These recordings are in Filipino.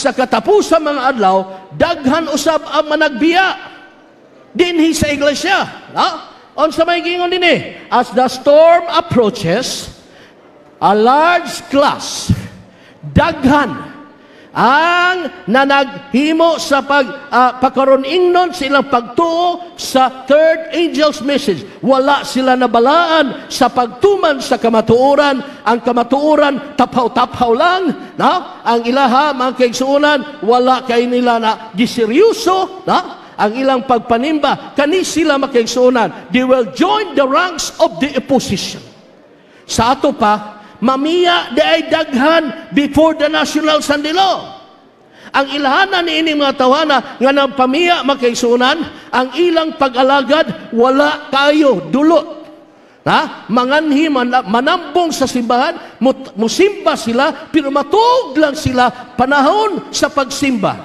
sa katapusan mga adlaw, daghan usab ang managbiya dinhi sa iglesia. On sa may gingon din as the storm approaches, a large class, daghan ang nanaghimo sa pagkaroon ingnon silang pagtuo sa third angel's message. Wala sila nabalaan sa pagtuman sa kamatuoran. Ang kamatuoran tapaw-tapaw lang. Ang ilaha, mga kaigsuunan, wala kay nila na giseryoso. Ang ilang pagpanimba, kani sila mga kaigsuunan, they will join the ranks of the opposition. Sa ato pa, mamiya di ay daghan before the national Sunday law. Ang ilahanan ni ining mga tawana nga ng pamiya makaisunan, ang ilang pag-alagad wala kayo dulot. Manganhi, manambong sa simbahan, musimba sila, pero matug lang sila panahon sa pagsimba.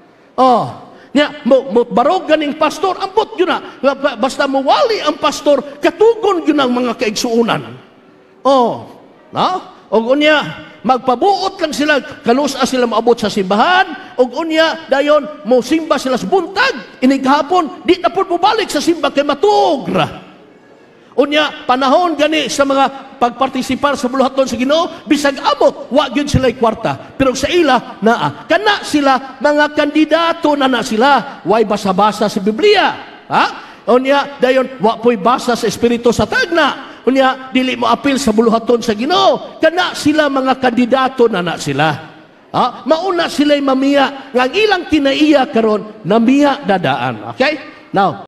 Barog ganing pastor, ambot yun na. Basta mawali ang pastor, katugon yun ang mga kaigsuunan. O unya, magpabuot lang sila, kanusa sila maabot sa simbahan, o unya, dayon, mo simba sila sa buntag, inighapon, di na po bubalik sa simba kay matugra. Unya, panahon gani sa mga pagpartisipar sa buluhaton sa Ginoo, bisag amot, wag yun sila'y kwarta. Pero sa ila, kana sila, mga kandidato na sila, way basa-basa sa Biblia. Unya, dayon, wa po'y basa sa Espiritu sa tagna. Unya, dili mo apil sa buluhaton sa Ginoo. Kana sila mga kandidato na sila. Mauna sila'y mamiya. Nga ilang kinaiya karon namiya dadaan. Okay? Now,